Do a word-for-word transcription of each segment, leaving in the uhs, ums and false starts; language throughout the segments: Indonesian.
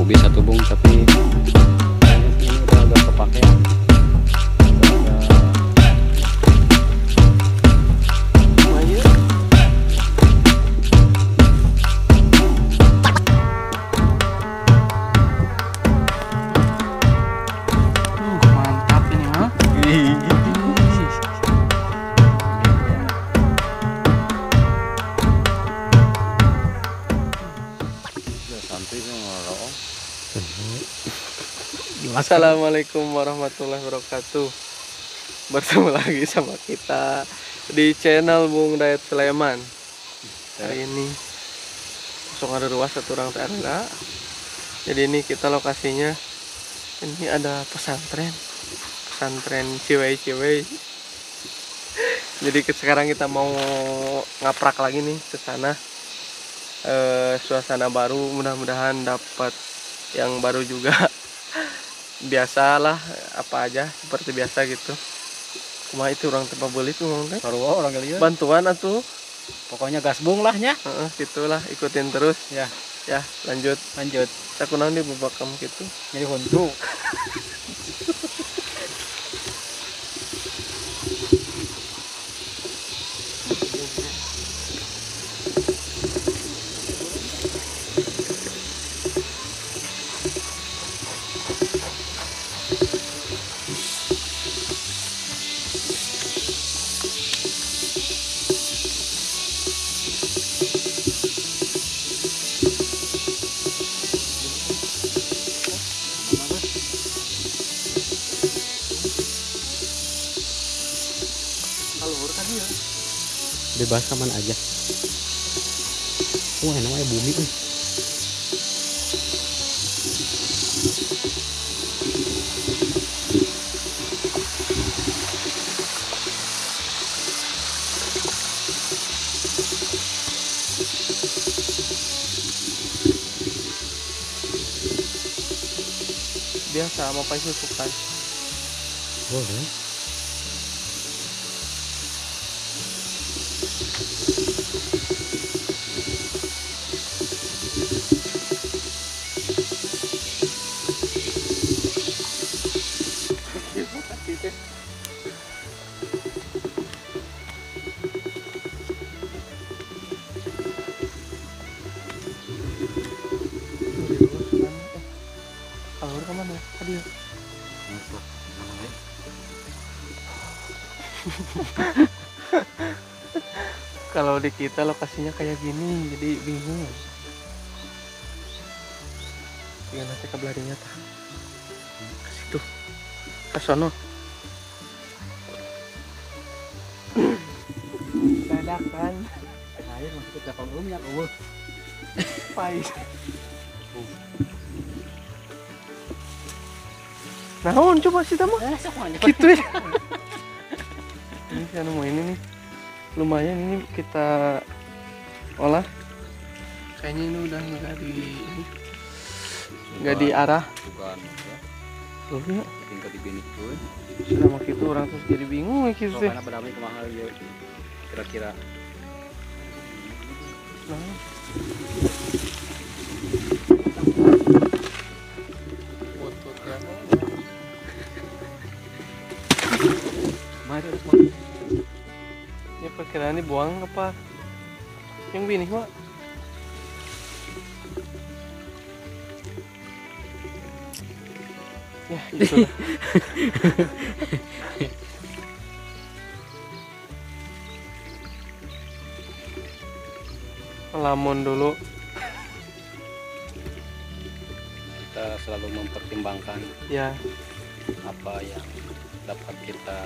bisa tubung, tapi kayaknya ini udah agak kepake. Assalamualaikum warahmatullahi wabarakatuh. Bertemu lagi sama kita di channel Bung Dayat Sleman. Hari ini kosong ada ruas satu orang tenda. Jadi ini kita lokasinya, ini ada pesantren pesantren Ciwei-Ciwei. Jadi sekarang kita mau ngaprak lagi nih ke sana. E, suasana baru, mudah-mudahan dapat yang baru juga. Biasalah, apa aja seperti biasa gitu. Cuma itu orang tempat beli tuh ngomong Sarua orang kalian. bantuan atuh. Pokoknya gasbung lah nya. Heeh, gitulah, ikutin terus. Ya, Ya, lanjut. lanjut. Sakunaon di babakam gitu. Jadi hontu. Bebas kaman aja. Wah, oh, namanya bumi tuh. Biasa mau pakai susukan. Boleh. Alur kemana? Tadi ya? Kalau di kita lokasinya kayak gini, jadi bingung. Ya nanti kabarnya tah. Ke situ, ke sono. Dadakan. Air masih ke kapal umumnya kau. Pais. Naon coba sih tamu? Gitu ya. Ini saya nemu ini nih. Lumayan ini kita olah. Kayaknya ini udah enggak di ini. Enggak diarah. Bukan ya. Loh ya. Tinggal di bini pun. Sudah mak itu orang terus jadi bingung gitu So, sih. karena berapa mahal ya kira-kira. Nah. Mari terus mau. Ya perkiraan ini buang apa? Yang bini Wak? Ya itulah. Lamun dulu. Kita selalu mempertimbangkan Ya. apa yang dapat kita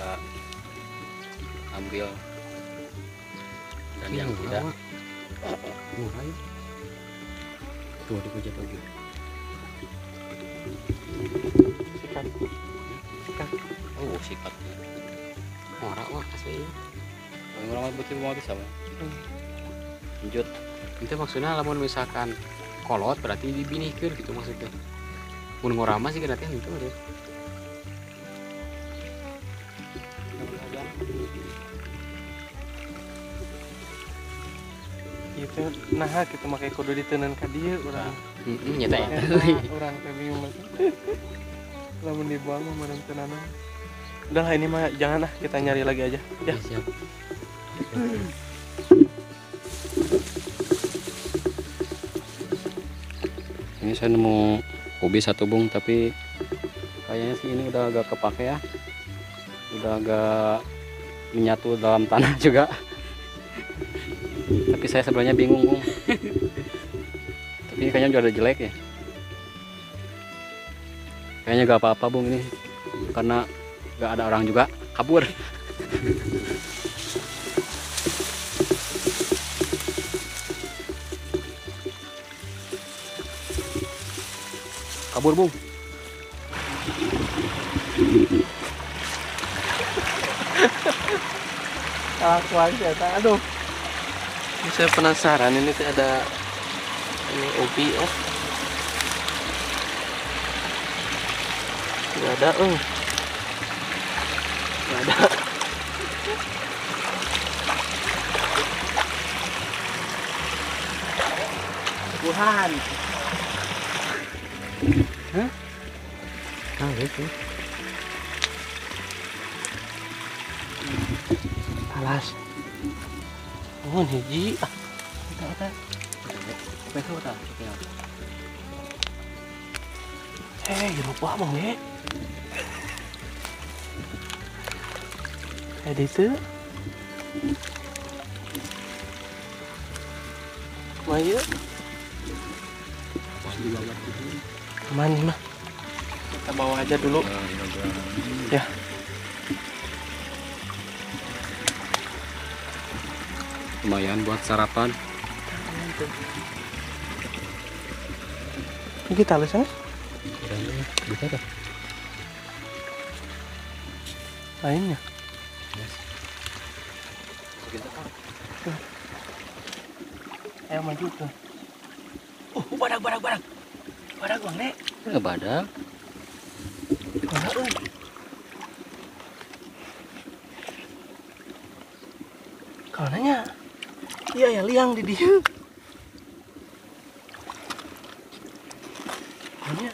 ambil dan yang tidak. Murah ya. Tuh di kujat lagi. Sikat. Sikat. Oh, sikat. Murah wah asli. Orang betul mau bisa, Bang. Hmm. Lanjut. Itu maksudnya lamun misalkan kolot berarti dibinihkeun gitu maksudnya. Mun ngorama sih berarti itu deh. Itu nah kita pakai kudu ditenan ka dieu urang. Heeh nya teh. Urang teh bingung mah. Lamun dibuang mah meureun tenanan. Udah lah ini mah jangan lah kita nyari lagi aja. Ya. Siap. Ini saya nemu ubi satu bung, tapi kayaknya sih ini udah agak kepake ya, udah agak menyatu dalam tanah juga. Tapi saya sebenarnya bingung bung. Tapi kayaknya udah jelek ya. Kayaknya gak apa-apa bung ini, karena gak ada orang juga, kabur. Kabur bung. Kelakuan saya, aduh. Ini saya penasaran ini tuh ada ini ubi ya. Nggak ada, eh. Nggak ada. Tuhan. Hah? Ah, itu. Alas. Oh, hiji. Ah. Eta eta. Betul tak? Hei, lupa bang ya. Kayak itu. Maya. Aman mah. Kita bawa aja dulu. Ya. Lumayan buat sarapan. Ini kita alasan? Bisa dah. Lainnya. Ayo maju tuh. Oh, badak badak badak. Badak bang dek. Enggak badak. Badak euy. Kau nanya. Iya ya liang di dia. Mana?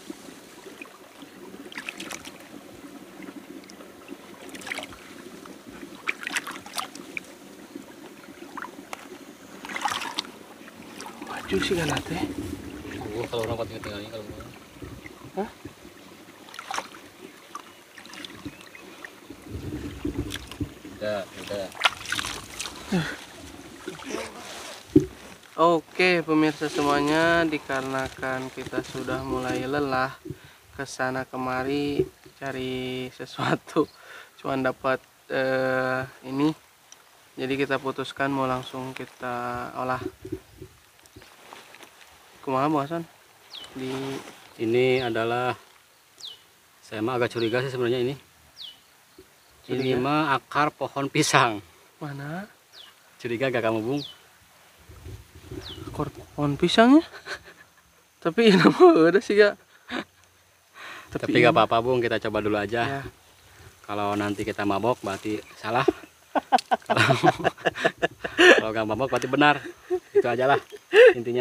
Maju sih kan teh. Oh, kalau orang patut tinggalnya kalau mau. Hah? Udah, udah. Oke pemirsa semuanya, dikarenakan kita sudah mulai lelah kesana kemari cari sesuatu, cuman dapat eh, ini, jadi kita putuskan mau langsung kita olah. Kumaha Bu Hasan? Di Ini adalah, saya mah agak curiga sih sebenarnya ini. Ini Curiga? mah akar pohon pisang. mana? Curiga gak kamu bung? Akar pohon pisangnya? Tapi ini mah udah sih ya. Tapi gak apa-apa bung, kita coba dulu aja. Ya. Kalau nanti kita mabok berarti salah. Kalau kalau nggak mabok berarti benar. Itu aja lah intinya.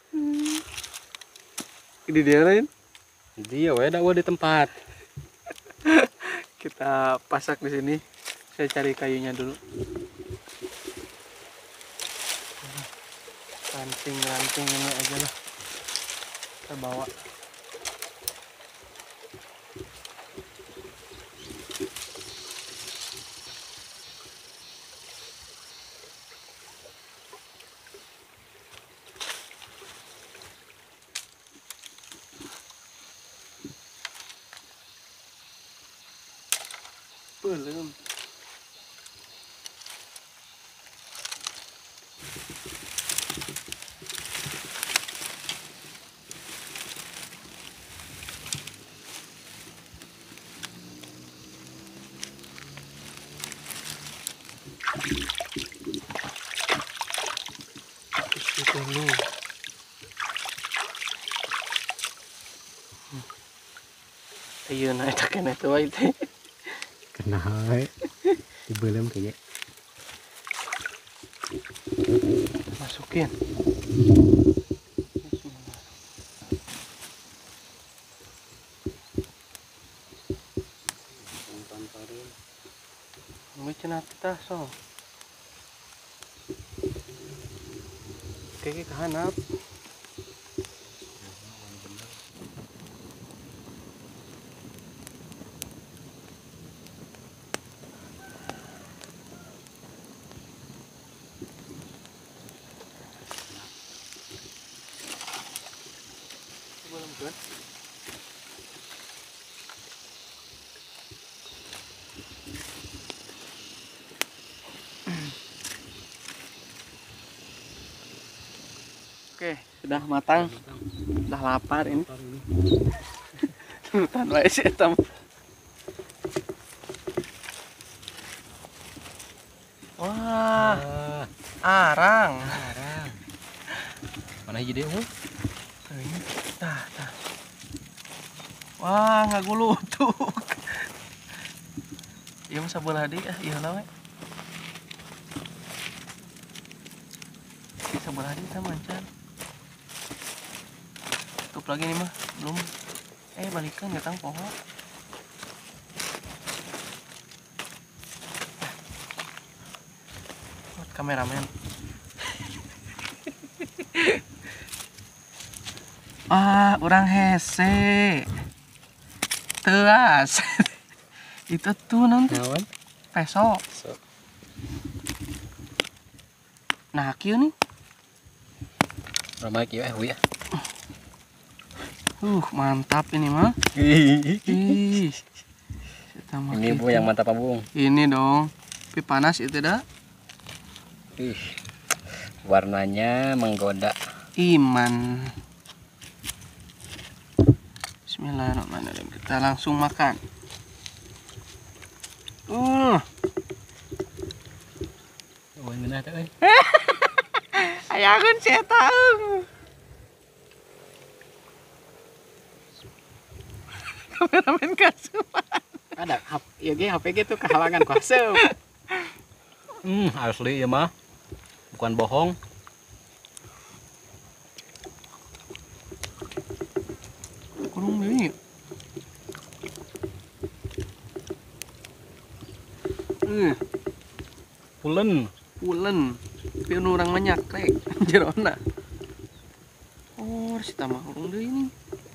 Di dia lain. Dia weda di tempat. Kita pasak di sini. Saya cari kayunya dulu. Ranting-ranting ini aja lah. Kita bawa. Belum. Isi dulu. Ayo naik tekan itu aja. Kenal di belum kayaknya. Masuk masukin. Bikin kita so. Oke, kehanap. Belum kan? Oke, sudah matang. Sudah lapar ini. Nutan wae sih eta. Wah, arang. Arang. Mana hiji deui? Ini tah tah. Wah, ngagulutuk. Ieu mah sabelah deui ah, ieu na we. Sabelah deui tah mancan. Tutup lagi nih mah, belum. Eh, balikan gatang poho. Buat kameramen. Ah, orang hese. Teas. Itu tuh nanti Naon? peso. So. Nah, kieu nih. Ramai kieu eh ya. Uh, mantap ini mah. Ih. Ih. Kita mah Ini Bu yang mantap Bung. Ini dong. Tapi panas itu dah. Ih. Warnanya menggoda. Iman. Bismillahirrahmanirrahim. Kita langsung makan. Uh. Oh, ngeunah teh euy. Ayakeun saya tahu. Kameramen kasupan. Ada H P, ya ge H P gitu kehalangan ku aseup. Hmm, asli ya mah. Bukan bohong. Kurang deui. Eh, Pulen. pulen. Tapi anu urang mah nyakrek jerona. Oh, si tamah urang deui ini.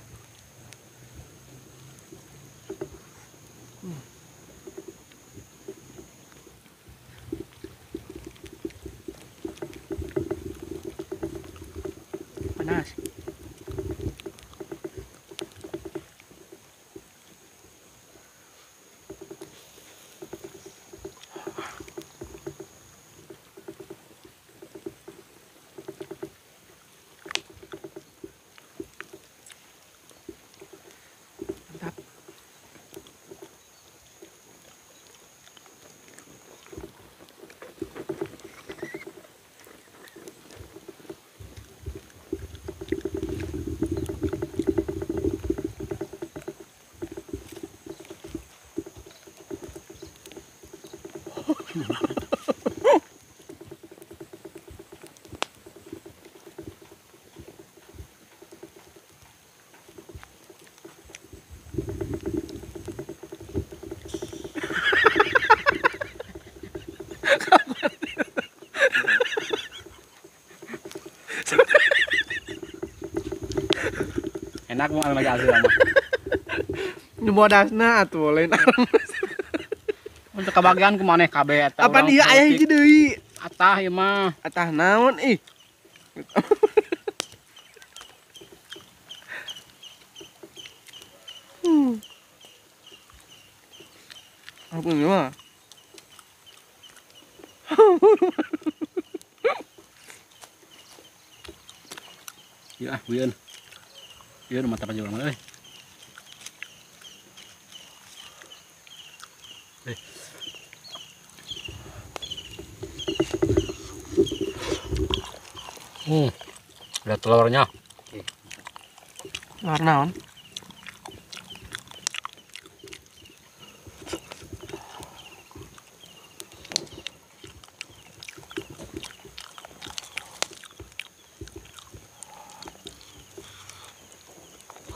Panas. Mantap. Enak mau lagi asli mah. Ini bodasna atuh lain arang. Untuk kebagian ku maneh kabeh eta. Apa dia aya hiji deui? Atah ieu mah. Atah naon ih? Hmm. Apa ini mah? Ya, bieun. Bieun mantap aja urang euy. Eh. Hmm. Lihat telurnya. Luar naon?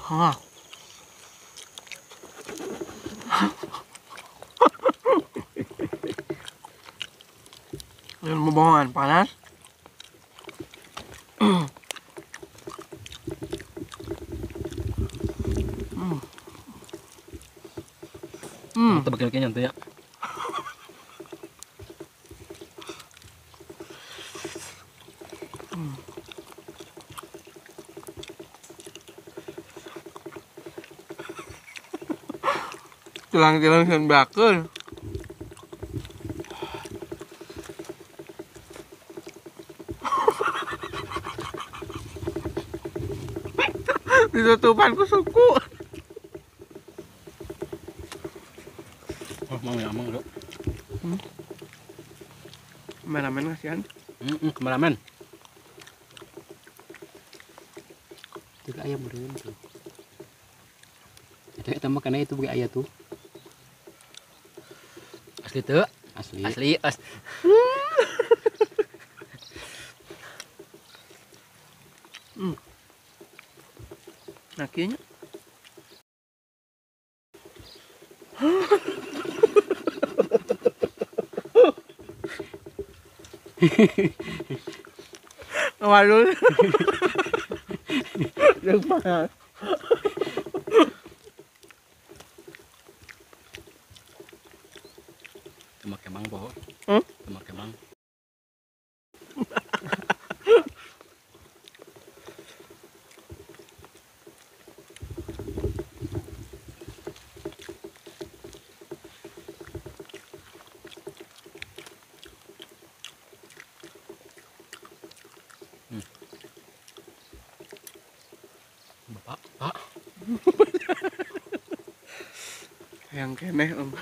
Hah. Ilmu bohongan panas. Hmm. Hmm. Kita bagi-bagi nyantai ya. Tilang-tilang sing bakul. Ditutupan ku suku. Oh, mang ya, mang lo. Kameramen kasihan. Hmm, kameramen. Juga ayam meureun tuh. Itu eta mah kana itu bagi aya tuh. Asli teu? Asli. Asli, as. Hmm. Nakinya. Waduh. Yang mana? Cuma kemang po. Hmm? Cuma kemang. Hmm. Bapak, Pak. Yang keneh om.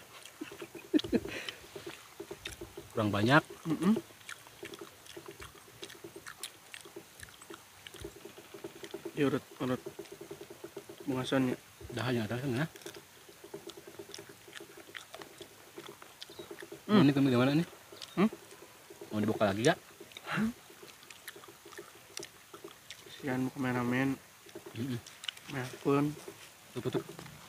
Kurang banyak. Mm -mm. Ya urut urut bunga sonnya. Dah hanya ada kan ya. Hmm. Ini kami gimana nih? Hmm? Mau dibuka lagi ya? Kasihan kameramen. Heeh. Nelpon. Tuh tuh.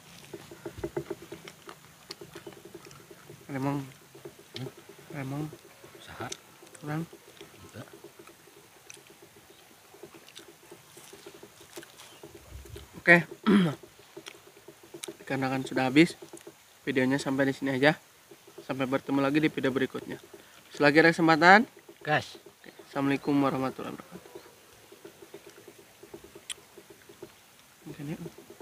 Emang. Hmm? Emang Usaha. kurang. Enggak. Oke. Karena kan sudah habis. Videonya sampai di sini aja. Sampai bertemu lagi di video berikutnya. Selagi ada kesempatan. Gas. Assalamualaikum warahmatullahi wabarakatuh. Mungkin ya.